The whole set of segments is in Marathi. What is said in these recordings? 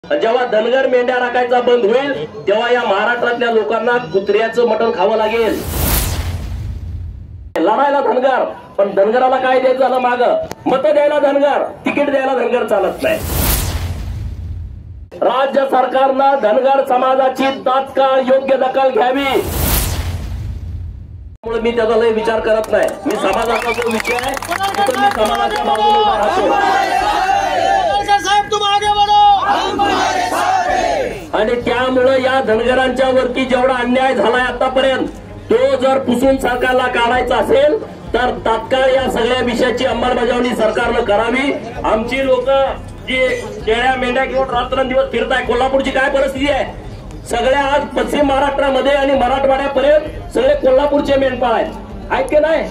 जेव्हा धनगर मेंढ्या राखायचा बंद होईल तेव्हा या महाराष्ट्रातल्या लोकांना कुत्र्याचं मटण खावं लागेल। लढायला धनगर, पण धनगराला काय द्यायचं झालं माग, मत द्यायला धनगर, तिकीट द्यायला धनगर चालत नाही। राज्य सरकारनं धनगर समाजाची तात्काळ योग्य दखल घ्यावी। मी त्याचा लय विचार करत नाही, मी समाजाचा जो विषय आहे तो मी समाजाच्या बाजूने उभा राहतो आणि त्यामुळे या धनगरांच्या वरती जेवढा अन्याय झालाय आतापर्यंत तो जर पुसून सरकारला काढायचा असेल तर तात्काळ या सगळ्या विषयाची अंमलबजावणी सरकारनं करावी। आमची लोक जी शेळ्या मेंढ्या घेऊन रात्रंदिवस फिरताय, कोल्हापूरची काय परिस्थिती आहे, सगळ्या आज पश्चिम महाराष्ट्रामध्ये आणि मराठवाड्यापर्यंत सगळे कोल्हापूरचे मेंढपाळ आहेत की नाही।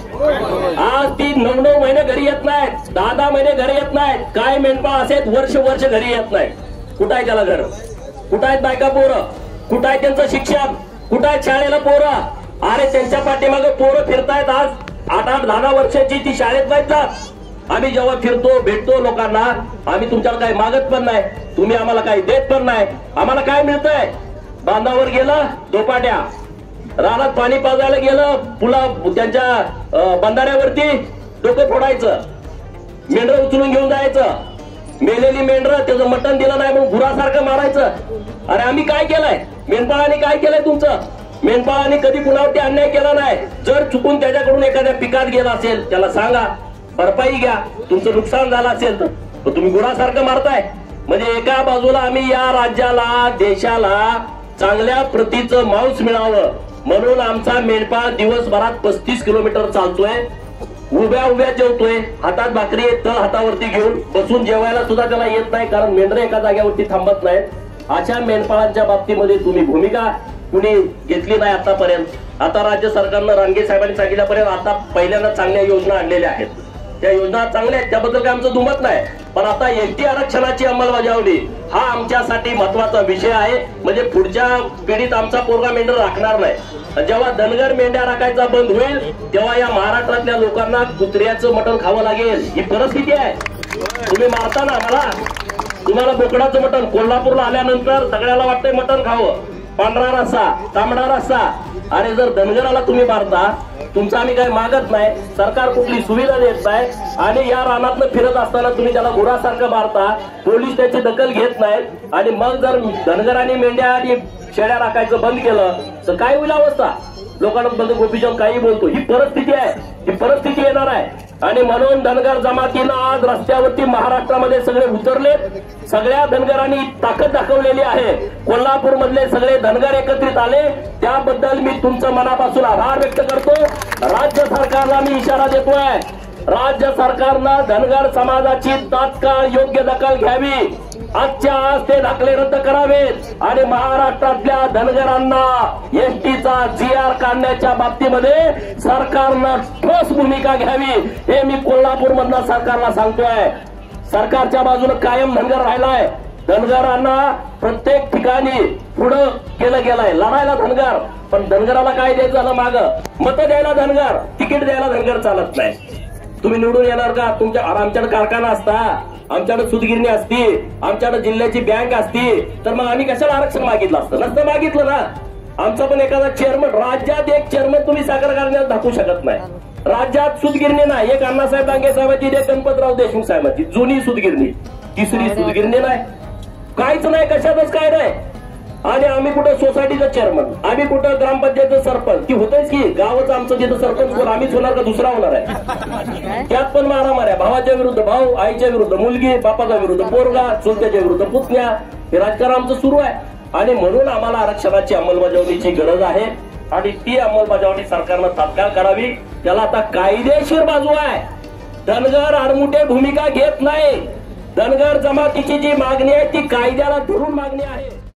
आज ती 9-9 महिने घरी येत नाहीत, 10-10 महिने घरी येत नाहीत, काय मेंढपाळ असेल वर्ष घरी येत नाहीत। कुठं आहे त्याला घर, कुठं आहेत बायका पोरं, कुठं आहे त्यांचं शिक्षण, कुठं आहे शाळेला पोरं। अरे त्यांच्या पाठीमागे पोरं फिरतायत, आज 8-8, 10-10 वर्षाची ती शाळेत नाहीत जात। आम्ही जेव्हा फिरतो भेटतो लोकांना, आम्ही तुमच्याला काही मागत पण नाही, तुम्ही आम्हाला काही देत पण नाही। आम्हाला काय मिळतंय, बांधावर गेलं दोपाट्या, रानात पाणी पाजायला गेलं पुला त्यांच्या बंधाऱ्यावरती डोकं फोडायचं, मेंढर उचलून घेऊन जायचं, मेलेली मेंढर त्याचं मटण दिलं नाही म्हणून गुरासारखं मारायचं। अरे आम्ही काय केलंय, मेंढपाळांनी काय केलंय तुमचं, मेंढपाळांनी कधी कुणावरती अन्याय केला नाही। जर चुकून त्याच्याकडून एखाद्या पिकात गेला असेल त्याला सांगा, भरपाई घ्या, तुमचं नुकसान झालं असेल तर तुम्ही गुरासारखं मारताय। म्हणजे एका बाजूला आम्ही या राज्याला देशाला चांगल्या प्रतीचं मांस मिळावं म्हणून आमचा मेंढपाळ दिवसभरात 35 किलोमीटर चालतोय, उभ्या जेवतोय, हातात भाकरी तळ हातावरती घेऊन बसून जेवायला सुद्धा त्याला येत नाही, कारण मेंढर एका जागेवरती थांबत नाहीत। अशा मेंढपाळांच्या बाबतीमध्ये तुम्ही भूमिका कुणी घेतली नाही आतापर्यंत। आता राज्य सरकारनं रानगे साहेबांनी सांगितल्यापर्यंत आता पहिल्यांदा चांगल्या योजना आणलेल्या आहेत, त्या योजना चांगल्या आहेत, त्याबद्दल काय आमचं दुमत नाही। पण आता एसटी आरक्षणाची अंमलबजावणी हा आमच्यासाठी महत्वाचा विषय आहे, म्हणजे पुढच्या पिढीत आमचा पोरगा मेंढर राखणार नाही। जेव्हा धनगर मेंढ्या राखायचा बंद होईल तेव्हा या महाराष्ट्रातल्या लोकांना कुत्र्याचं मटण खावं लागेल, ही परिस्थिती आहे। तुम्ही मारता ना मला, तुम्हाला बोकडाचं मटण, कोल्हापूरला आल्यानंतर सगळ्याला वाटतंय मटण खावं, पांढरा रस्सा, तांबडा रस्सा। अरे जर धनगराला तुम्ही मारता, तुमचं आम्ही काही मागत नाही, सरकार कुठली सुविधा देत नाही आणि या रानातनं फिरत असताना तुम्ही त्याला गुरासारखं मारता, पोलीस त्याची दखल घेत नाहीत आणि मग जर धनगरांनी मेंढ्या आणि शेळ्या राखायचं बंद केलं तर काय होईल अवस्था। लोकांना बंद गोपीचंद काही बोलतो, ही परिस्थिती आहे, ही परिस्थिती येणार आहे। आणि म्हणून धनगर जमातीनं आज रस्त्यावरती महाराष्ट्रामध्ये सगळे उतरले, सगळ्या धनगरांनी ताकद दाखवलेली आहे। कोल्हापूर मधले सगळे धनगर एकत्रित आले, त्याबद्दल मी तुमचं मनापासून आभार व्यक्त करतो। राज्य सरकारला मी इशारा देतोय, राज्य सरकारनं धनगर समाजाची तात्काळ योग्य दखल घ्यावी, आजच्या आज ते दाखले रद्द करावेत आणि महाराष्ट्रातल्या धनगरांना एसटीचा GR काढण्याच्या बाबतीमध्ये सरकारनं ठोस भूमिका घ्यावी, हे मी कोल्हापूर मधल्या सरकारला सांगतोय। सरकारच्या बाजूने कायम धनगर राहिलाय, धनगरांना प्रत्येक ठिकाणी पुढं केलं गेलंय, लढायला धनगर, पण धनगराला काय द्यायचं झालं माग, मत द्यायला धनगर, तिकीट द्यायला धनगर चालत नाही। तुम्ही निवडून येणार का, तुमच्या आमच्याकडे कारखाना असता, आमच्याकडे सूतगिरणी असती, आमच्याकडे जिल्ह्याची बँक असती, तर मग आम्ही कशाला आरक्षण मागितलं असतं, नसतं मागितलं ना। आमचा पण एखादा चेअरमन, राज्यात एक चेअरमन तुम्ही साखर कारखान्यात दाखवू शकत नाही, राज्यात सूतगिरणी नाही, एक अण्णासाहेब डांगे साहेबांची, एक गणपतराव देशमुख साहेबांची जुनी सूतगिरणी, तिसरी सूतगिरणी नाही, काहीच नाही, कशातच काय नाही। आणि आम्ही कुठं सोसायटीचं चेअरमन, आम्ही कुठं ग्रामपंचायतचं सरपंच, ती होतच की गावाचं आमचं जिथं सरपंच कोण आम्हीच होणार का दुसरा होणार आहे। त्यात पण मारामाऱ्या, भावाच्या विरुद्ध भाऊ, आईच्या विरुद्ध मुलगी, बापाच्या विरुद्ध पोरगा, चुलत्याच्या विरुद्ध पुतण्या, हे राजकारण आमचं सुरू आहे। आणि म्हणून आम्हाला आरक्षणाची अंमलबजावणीची गरज आहे आणि ती अंमलबजावणी सरकारनं तात्काळ करावी। त्याला आता कायदेशीर बाजू आहे, धनगर आडमुठे भूमिका घेत नाही, धनगर जमातीची जी मागणी आहे ती कायद्याला धरून मागणी आहे।